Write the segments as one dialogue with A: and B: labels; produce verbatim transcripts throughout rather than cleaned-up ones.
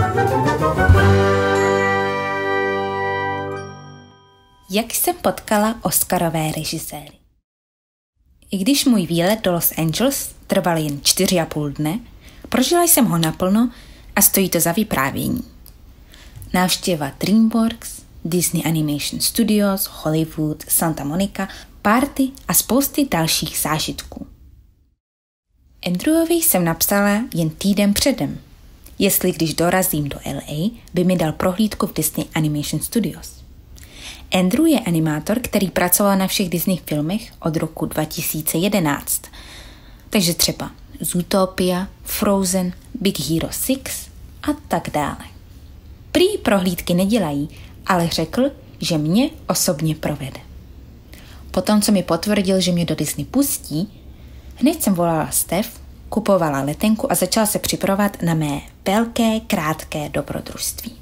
A: Jak jsem potkala oscarové režiséry. I když můj výlet do Los Angeles trval jen čtyři a půl dne, prožila jsem ho naplno a stojí to za vyprávění. Návštěva DreamWorks, Disney Animation Studios, Hollywood, Santa Monica, party a spousty dalších zážitků. Andrewovi jsem napsala jen týden předem, jestli když dorazím do L A, by mi dal prohlídku v Disney Animation Studios. Andrew je animátor, který pracoval na všech Disney filmech od roku dva tisíce jedenáct. Takže třeba Zootopia, Frozen, Big Hero šest a tak dále. Prý prohlídky nedělají, ale řekl, že mě osobně provede. Potom, co mi potvrdil, že mě do Disney pustí, hned jsem volala Steph, kupovala letenku a začala se připravovat na mé velké, krátké dobrodružství.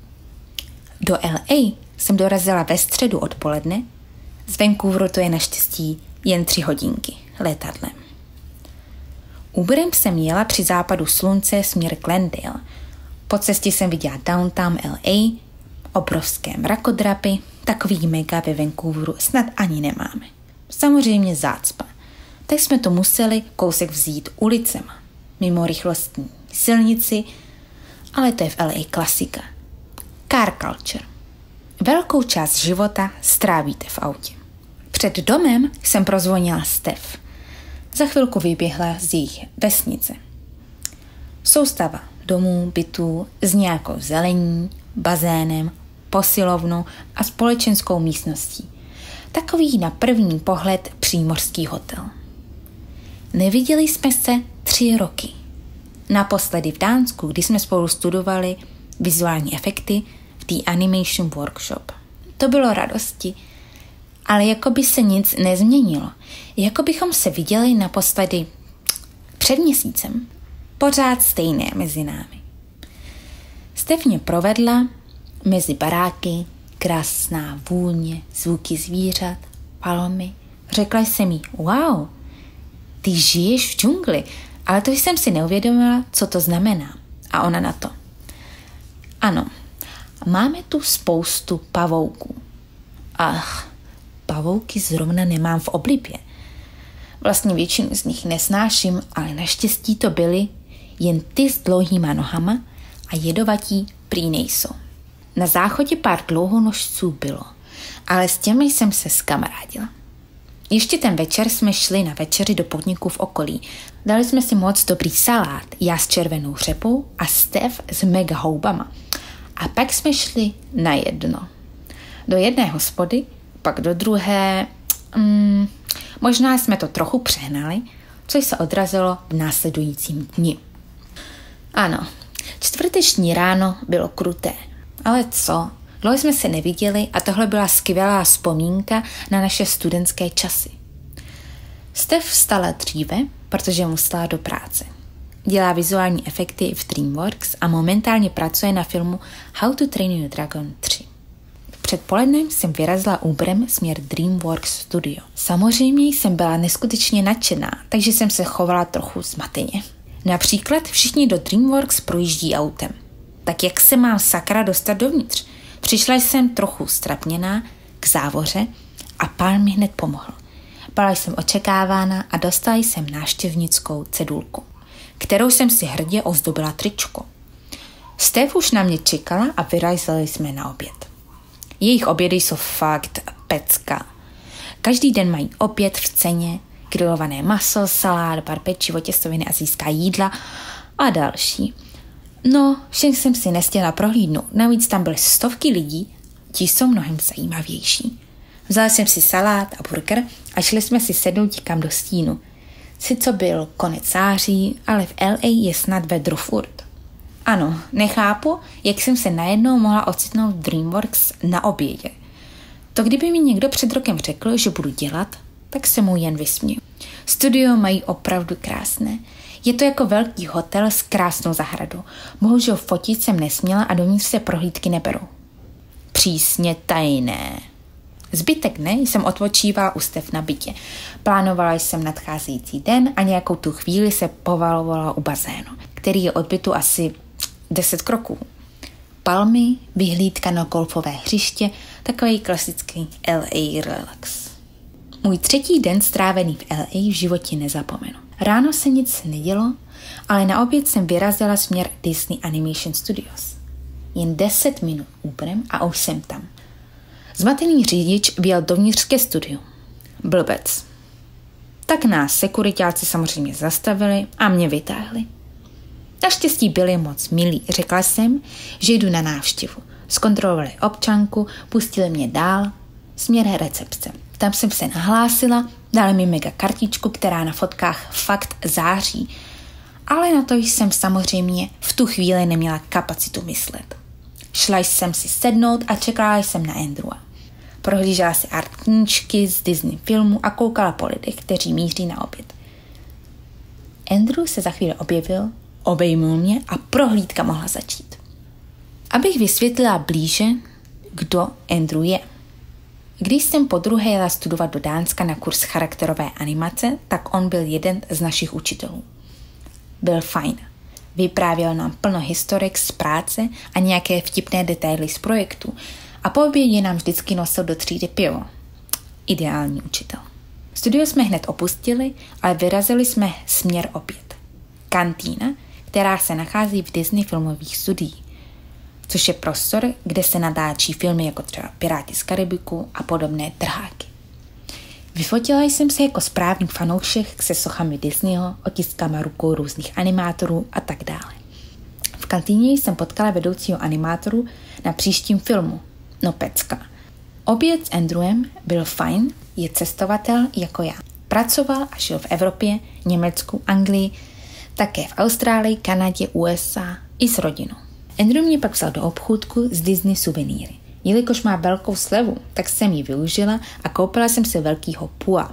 A: Do L A jsem dorazila ve středu odpoledne, z Vancouveru to je naštěstí jen tři hodinky letadlem. Uberem jsem jela při západu slunce směr Glendale. Po cestě jsem viděla downtown L A, obrovské mrakodrapy, takový mega ve Vancouveru snad ani nemáme. Samozřejmě zácpa. Tak jsme to museli kousek vzít ulicema, mimo rychlostní silnici, ale to je v L A klasika. Car culture. Velkou část života strávíte v autě. Před domem jsem prozvonila Steph. Za chvilku vyběhla z jejich vesnice. Soustava domů, bytů s nějakou zelení, bazénem, posilovnou a společenskou místností. Takový na první pohled přímořský hotel. Neviděli jsme se tři roky. Naposledy v Dánsku, kdy jsme spolu studovali vizuální efekty v The Animation Workshop. To bylo radosti, ale jako by se nic nezměnilo. Jako bychom se viděli naposledy před měsícem. Pořád stejné mezi námi. Steph mě provedla mezi baráky, krásná vůně, zvuky zvířat, palomy. Řekla jsem jí, wow, ty žiješ v džungli, ale to jsem si neuvědomila, co to znamená. A ona na to. Ano, máme tu spoustu pavouků. Ach, pavouky zrovna nemám v oblibě. Vlastně většinu z nich nesnáším, ale naštěstí to byly jen ty s dlouhýma nohama a jedovatí prý nejsou. Na záchodě pár dlouhonožců bylo, ale s těmi jsem se zkamarádila. Ještě ten večer jsme šli na večeři do podniku v okolí. Dali jsme si moc dobrý salát, já s červenou řepou a Steph s mega houbama. A pak jsme šli na jedno. Do jedné hospody, pak do druhé. Hmm, možná jsme to trochu přehnali, což se odrazilo v následujícím dni. Ano, čtvrteční ráno bylo kruté. Ale co? Dlouho jsme se neviděli a tohle byla skvělá vzpomínka na naše studentské časy. Steph vstala dříve, protože musela do práce. Dělá vizuální efekty v DreamWorks a momentálně pracuje na filmu How to Train Your Dragon tři. Před polednem jsem vyrazila Uberem směr DreamWorks Studio. Samozřejmě jsem byla neskutečně nadšená, takže jsem se chovala trochu zmateně. Například všichni do DreamWorks projíždí autem. Tak jak se mám sakra dostat dovnitř? Přišla jsem trochu strapněná k závoře a pán mi hned pomohl. Byla jsem očekávána a dostala jsem návštěvnickou cedulku, kterou jsem si hrdě ozdobila tričko. Steph už na mě čekala a vyrazili jsme na oběd. Jejich obědy jsou fakt pecka. Každý den mají oběd v ceně, grilované maso, salát, bar pečivo, těstoviny, asijská jídla a další. No, všem jsem si nestihla prohlídnout, navíc tam byly stovky lidí, ti jsou mnohem zajímavější. Vzala jsem si salát a burger a šli jsme si sednout někam do stínu. Sice byl konec září, ale v L A je snad vedro furt. Ano, nechápu, jak jsem se najednou mohla ocitnout v DreamWorks na obědě. To kdyby mi někdo před rokem řekl, že budu dělat, tak se mu jen vysměju. Studio mají opravdu krásné. Je to jako velký hotel s krásnou zahradou. Bohužel fotit jsem nesměla a dovnitř se prohlídky neberou. Přísně tajné. Zbytek dne jsem odpočívala u Steph na bytě. Plánovala jsem nadcházející den a nějakou tu chvíli se povalovala u bazénu, který je od bytu asi deset kroků. palmy, vyhlídka na golfové hřiště, takový klasický L A relax. Můj třetí den strávený v L A v životě nezapomenu. Ráno se nic nedělo, ale na oběd jsem vyrazila směr Disney Animation Studios. Jen deset minut úbrem a už jsem tam. Zmatený řidič vjel dovnitř ke studiu. Blbec. Tak nás sekuritáci samozřejmě zastavili a mě vytáhli. Naštěstí byli moc milí. Řekla jsem, že jdu na návštěvu. Zkontrolovali občanku, pustili mě dál, směr recepce. Tam jsem se nahlásila, dali mi mega kartičku, která na fotkách fakt září. Ale na to jsem samozřejmě v tu chvíli neměla kapacitu myslet. Šla jsem si sednout a čekala jsem na Andrewa. Prohlížela si art knížky z Disney filmu a koukala po lidech, kteří míří na oběd. Andrew se za chvíli objevil, obejmul mě a prohlídka mohla začít. Abych vysvětlila blíže, kdo Andrew je. Když jsem podruhé jela studovat do Dánska na kurz charakterové animace, tak on byl jeden z našich učitelů. Byl fajn. Vyprávěl nám plno historek z práce a nějaké vtipné detaily z projektu a po obědě nám vždycky nosil do třídy pivo. Ideální učitel. Studio jsme hned opustili, ale vyrazili jsme směr opět. Kantýna, která se nachází v Disney filmových studiích, což je prostor, kde se natáčí filmy jako třeba Piráti z Karibiku a podobné trháky. Vyfotila jsem se jako správný fanoušek se sochami Disneyho, otiskama rukou různých animátorů a tak dále. V kantýně jsem potkala vedoucího animátoru na příštím filmu, no pecka. Oběd s Andrewem byl fajn, je cestovatel jako já. Pracoval a žil v Evropě, Německu, Anglii, také v Austrálii, Kanadě, U S A i s rodinou. Andrew mě pak vzal do obchůdku z Disney suvenýry. Jelikož má velkou slevu, tak jsem ji využila a koupila jsem si velkýho pua,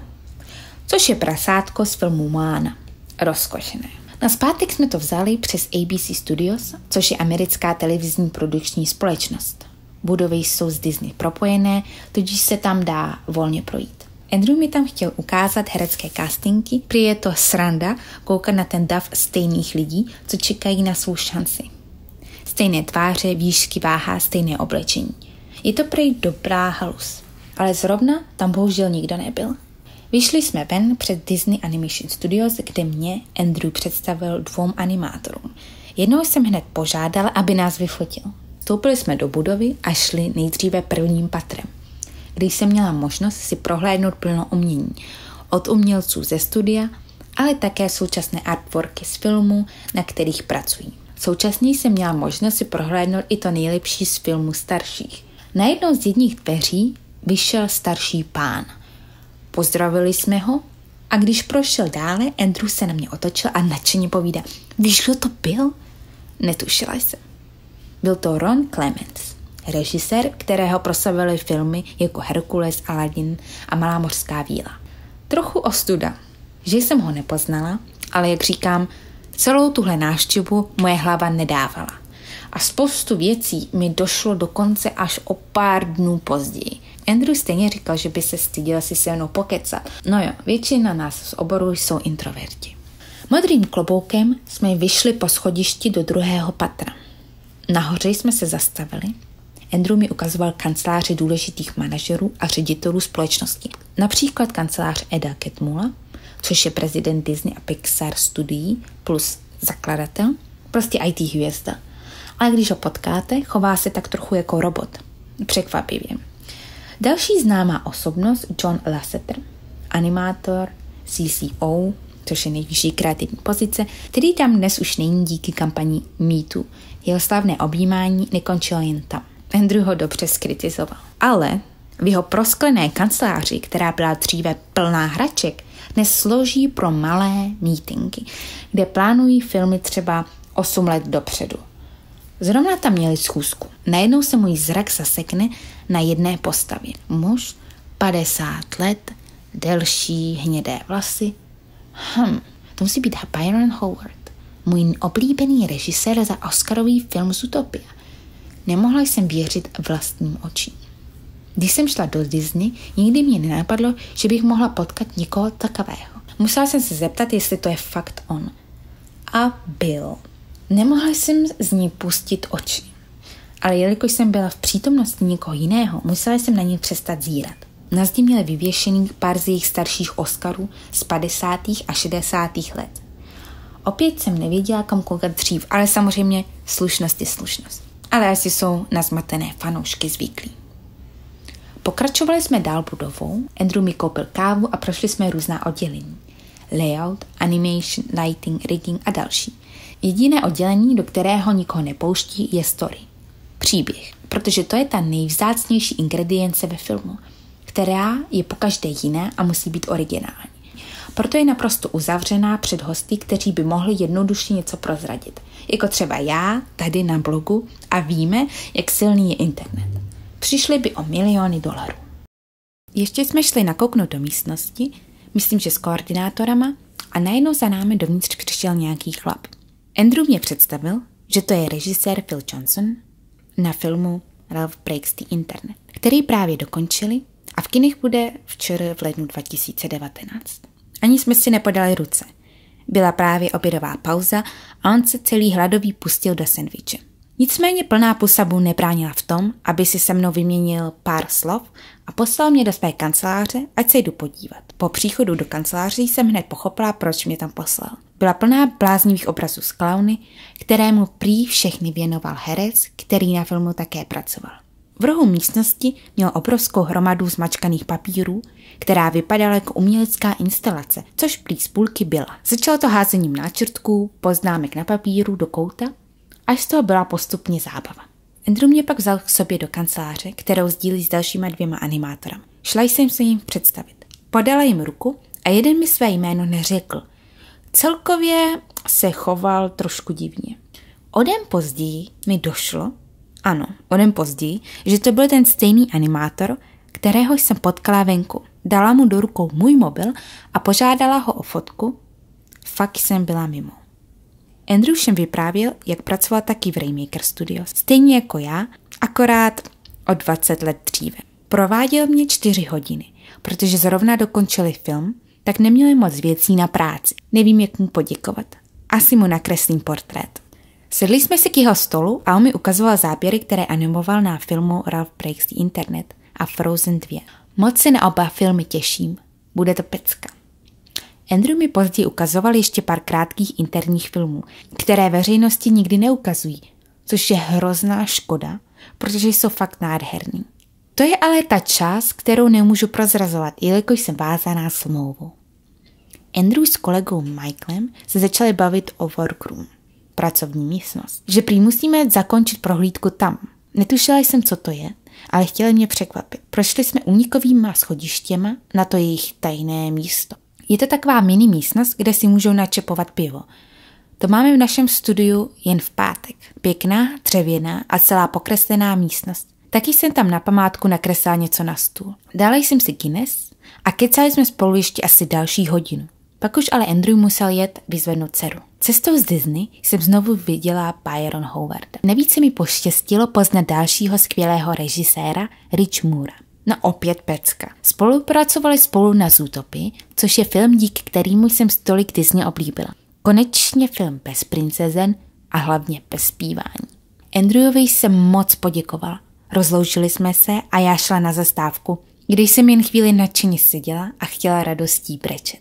A: což je prasátko z filmu Moana. Rozkošené. Na zpátek jsme to vzali přes A B C Studios, což je americká televizní produkční společnost. Budovy jsou z Disney propojené, tudíž se tam dá volně projít. Andrew mi tam chtěl ukázat herecké castingy, prý je to sranda koukat na ten dav stejných lidí, co čekají na svou šanci. Stejné tváře, výšky, váha, stejné oblečení. Je to prej dobrá halus. Ale zrovna tam bohužel nikdo nebyl. Vyšli jsme ven před Disney Animation Studios, kde mě Andrew představil dvou animátorům. Jednou jsem hned požádala, aby nás vyfotil. Vstoupili jsme do budovy a šli nejdříve prvním patrem, když jsem měla možnost si prohlédnout plno umění. Od umělců ze studia, ale také současné artworky z filmů, na kterých pracují. Současně jsem měla možnost si prohlédnout i to nejlepší z filmů starších. Na jednou z jedních dveří vyšel starší pán. Pozdravili jsme ho a když prošel dále, Andrew se na mě otočil a nadšeně povídá: víš, kdo to byl? Netušila jsem. Byl to Ron Clements, režisér, kterého proslavili filmy jako Herkules, Aladdin a Malá mořská víla. Trochu ostuda, že jsem ho nepoznala, ale jak říkám, celou tuhle návštěvu moje hlava nedávala. A spoustu věcí mi došlo dokonce až o pár dnů později. Andrew stejně říkal, že by se styděl si se mnou pokecat. No jo, většina nás z oboru jsou introverti. Modrým kloboukem jsme vyšli po schodišti do druhého patra. Nahoře jsme se zastavili. Andrew mi ukazoval kanceláře důležitých manažerů a ředitelů společnosti. Například kancelář Eda Catmulla, což je prezident Disney a Pixar studií plus zakladatel, prostě í té hvězda. Ale když ho potkáte, chová se tak trochu jako robot. Překvapivě. Další známá osobnost John Lasseter, animátor, C C O, což je nejvyšší kreativní pozice, který tam dnes už není díky kampani Me Too. Jeho slavné objímání nekončilo jen tam. Andrew ho dobře skritizoval. Ale v jeho prosklené kanceláři, která byla dříve plná hraček, dnes slouží pro malé meetingy, kde plánují filmy třeba osm let dopředu. Zrovna tam měli schůzku. Najednou se můj zrak zasekne na jedné postavě. Muž, padesát let, delší hnědé vlasy. Hm, to musí být Byron Howard, můj oblíbený režisér za Oscarový film Zootopia. Nemohla jsem věřit vlastním očím. Když jsem šla do Disney, nikdy mě nenapadlo, že bych mohla potkat někoho takového. Musela jsem se zeptat, jestli to je fakt on. A byl. Nemohla jsem z ní pustit oči. ale jelikož jsem byla v přítomnosti někoho jiného, musela jsem na ně přestat zírat. Na zdi měli vyvěšených pár z jejich starších Oscarů z padesátých a šedesátých let. Opět jsem nevěděla, kam koukat dřív, ale samozřejmě slušnost je slušnost. Ale asi jsou na zmatené fanoušky zvyklí. Pokračovali jsme dál budovou, Andrew mi koupil kávu a prošli jsme různá oddělení. Layout, animation, lighting, rigging a další. Jediné oddělení, do kterého nikoho nepouští, je story. Příběh, protože to je ta nejvzácnější ingredience ve filmu, která je pokaždé jiná a musí být originální. Proto je naprosto uzavřená před hosty, kteří by mohli jednoduše něco prozradit. Jako třeba já, tady na blogu, a víme, jak silný je internet. Přišli by o miliony dolarů. Ještě jsme šli nakouknout do místnosti, myslím, že s koordinátorama, a najednou za námi dovnitř přišel nějaký chlap. Andrew mě představil, že to je režisér Phil Johnson na filmu Ralph Breaks the Internet, který právě dokončili a v kinech bude včera v lednu dva tisíce devatenáct. Ani jsme si nepodali ruce. Byla právě obědová pauza a on se celý hladový pustil do sendviče. Nicméně plná pusa mu nebránila v tom, aby si se mnou vyměnil pár slov a poslal mě do své kanceláře, ať se jdu podívat. Po příchodu do kanceláře jsem hned pochopila, proč mě tam poslal. Byla plná bláznivých obrazů z klauny, kterému prý všechny věnoval herec, který na filmu také pracoval. V rohu místnosti měl obrovskou hromadu zmačkaných papírů, která vypadala jako umělecká instalace, což prý z půlky byla. Začalo to házením náčrtků, poznámek na papíru do kouta, až z toho byla postupně zábava. Andrew mě pak vzal k sobě do kanceláře, kterou sdílí s dalšíma dvěma animátorami. Šla jsem se jim představit. Podala jim ruku a jeden mi své jméno neřekl. Celkově se choval trošku divně. O den později mi došlo, ano, o den později, že to byl ten stejný animátor, kterého jsem potkala venku. Dala mu do rukou můj mobil a požádala ho o fotku. Fakt jsem byla mimo. Andrew všem vyprávěl, jak pracoval taky v Rainmaker Studios, stejně jako já, akorát o dvacet let dříve. Prováděl mě čtyři hodiny, protože zrovna dokončili film, tak neměli moc věcí na práci. Nevím, jak mu poděkovat. Asi mu nakreslím portrét. Sedli jsme si k jeho stolu a on mi ukazoval záběry, které animoval na filmu Ralph Breaks the Internet a Frozen dva. Moc se na oba filmy těším. Bude to pecka. Andrew mi později ukazoval ještě pár krátkých interních filmů, které veřejnosti nikdy neukazují, což je hrozná škoda, protože jsou fakt nádherný. To je ale ta část, kterou nemůžu prozrazovat, jelikož jsem vázaná smlouvou. Andrew s kolegou Michaelem se začali bavit o workroom, pracovní místnost, že prý musíme zakončit prohlídku tam. Netušila jsem, co to je, ale chtěli mě překvapit. Prošli jsme únikovýma schodištěma na to jejich tajné místo. Je to taková mini místnost, kde si můžou načepovat pivo. To máme v našem studiu jen v pátek. Pěkná, dřevěná a celá pokreslená místnost. Taky jsem tam na památku nakreslila něco na stůl. Dala jsem si Guinness a kecali jsme spolu ještě asi další hodinu. Pak už ale Andrew musel jet vyzvednout dceru. Cestou z Disney jsem znovu viděla Byron Howarda. Navíc se mi poštěstilo poznat dalšího skvělého režiséra Rich Moora. No opět pecka. Spolupracovali spolu na Zootopii, což je film, díky kterému jsem stolik Disney oblíbila. Konečně film bez princezen a hlavně bez zpívání. Andrewovi jsem moc poděkovala. Rozloučili jsme se a já šla na zastávku, když jsem jen chvíli nadšeně seděla a chtěla radostí brečet.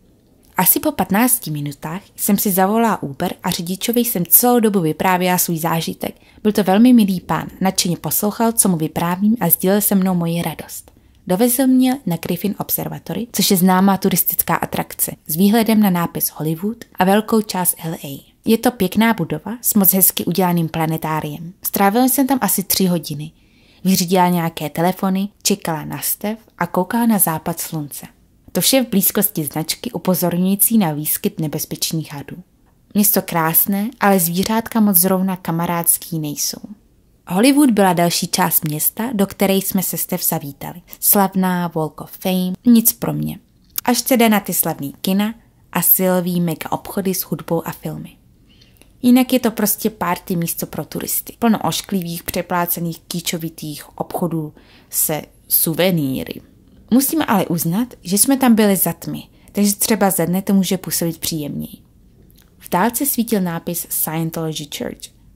A: Asi po patnácti minutách jsem si zavolala Uber a řidičovi jsem celou dobu vyprávěla svůj zážitek. Byl to velmi milý pán, nadšeně poslouchal, co mu vyprávím a sdílel se mnou moji radost. Dovezl mě na Griffin Observatory, což je známá turistická atrakce, s výhledem na nápis Hollywood a velkou část L A. Je to pěkná budova s moc hezky udělaným planetáriem. Strávila jsem tam asi tři hodiny. Vyřídila nějaké telefony, čekala na Steph a koukala na západ slunce. To vše v blízkosti značky upozorňující na výskyt nebezpečných hadů. Město krásné, ale zvířátka moc zrovna kamarádský nejsou. Hollywood byla další část města, do které jsme se Steph zavítali. Slavná Walk of Fame, nic pro mě. Až teda na ty slavný kina a silový mega obchody s hudbou a filmy. Jinak je to prostě party místo pro turisty. Plno ošklivých, přeplácených, kýčovitých obchodů se suvenýry. Musíme ale uznat, že jsme tam byli za tmy, takže třeba za dne to může působit příjemněji. V dálce svítil nápis Scientology Church.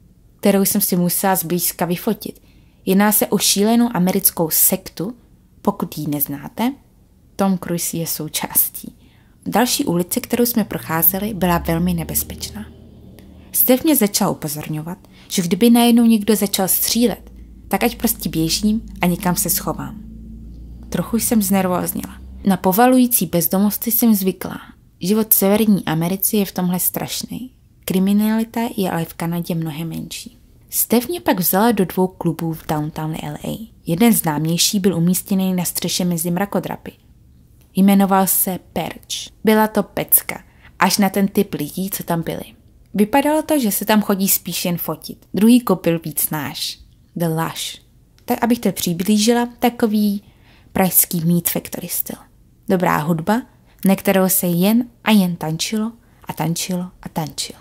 A: kterou jsem si musela zblízka vyfotit. Jedná se o šílenou americkou sektu, pokud ji neznáte, Tom Cruise je součástí. Další ulice, kterou jsme procházeli, byla velmi nebezpečná. Steve mě začal upozorňovat, že kdyby najednou někdo začal střílet, tak ať prostě běžím a někam se schovám. Trochu jsem znervózněla. Na povalující bezdomovství jsem zvyklá. Život v severní Americe je v tomhle strašný. Kriminalita je ale v Kanadě mnohem menší. Steve mě pak vzala do dvou klubů v downtown L A. Jeden známější byl umístěný na střeše mezi mrakodrapy. Jmenoval se Perch. Byla to pecka, až na ten typ lidí, co tam byli. Vypadalo to, že se tam chodí spíš jen fotit. Druhý klub byl víc náš. The Lush. Tak abych to přiblížila, takový pražský Meat Factory styl. Dobrá hudba, na kterou se jen a jen tančilo a tančilo a tančilo.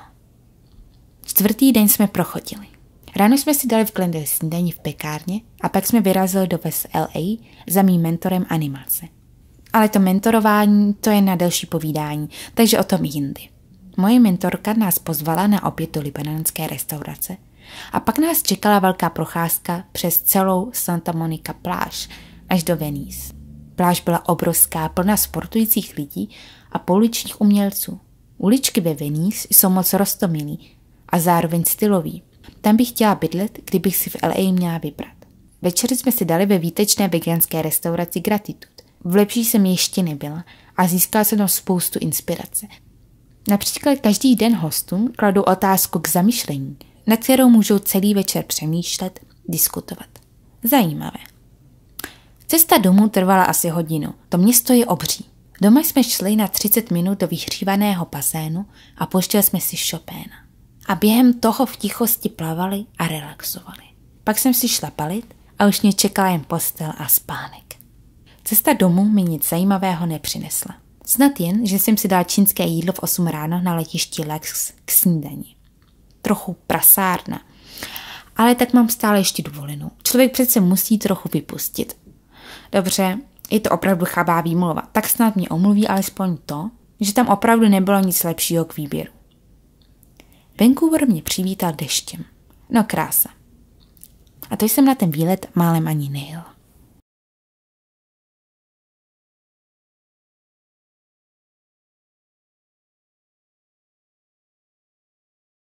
A: Čtvrtý den jsme prochodili. Ráno jsme si dali v Glendale snídani v pekárně a pak jsme vyrazili do West L A za mým mentorem animace. Ale to mentorování, to je na delší povídání, takže o tom jindy. Moje mentorka nás pozvala na oběd do libanonské restaurace a pak nás čekala velká procházka přes celou Santa Monica pláž až do Venice. Pláž byla obrovská, plná sportujících lidí a pouličních umělců. Uličky ve Venice jsou moc roztomilý a zároveň stylový. Tam bych chtěla bydlet, kdybych si v L A měla vybrat. Večer jsme si dali ve výtečné veganské restauraci Gratitude. V lepší jsem ještě nebyla a získala jsem tam spoustu inspirace. Například každý den hostům kladou otázku k zamyšlení, na kterou můžou celý večer přemýšlet, diskutovat. Zajímavé. Cesta domů trvala asi hodinu. To město je obří. Doma jsme šli na třicet minut do vyhřívaného bazénu a pouštěli jsme si Chopina. A během toho v tichosti plavali a relaxovali. Pak jsem si šla palit a už mě čekala jen postel a spánek. Cesta domů mi nic zajímavého nepřinesla. Snad jen, že jsem si dala čínské jídlo v osm ráno na letišti Lex k snídani. Trochu prasárna. Ale tak mám stále ještě dovolenou. Člověk přece musí trochu vypustit. Dobře, je to opravdu chabá výmluva. Tak snad mě omluví alespoň to, že tam opravdu nebylo nic lepšího k výběru. Vancouver mě přivítal deštěm. No krása. A to jsem na ten výlet málem ani nejel.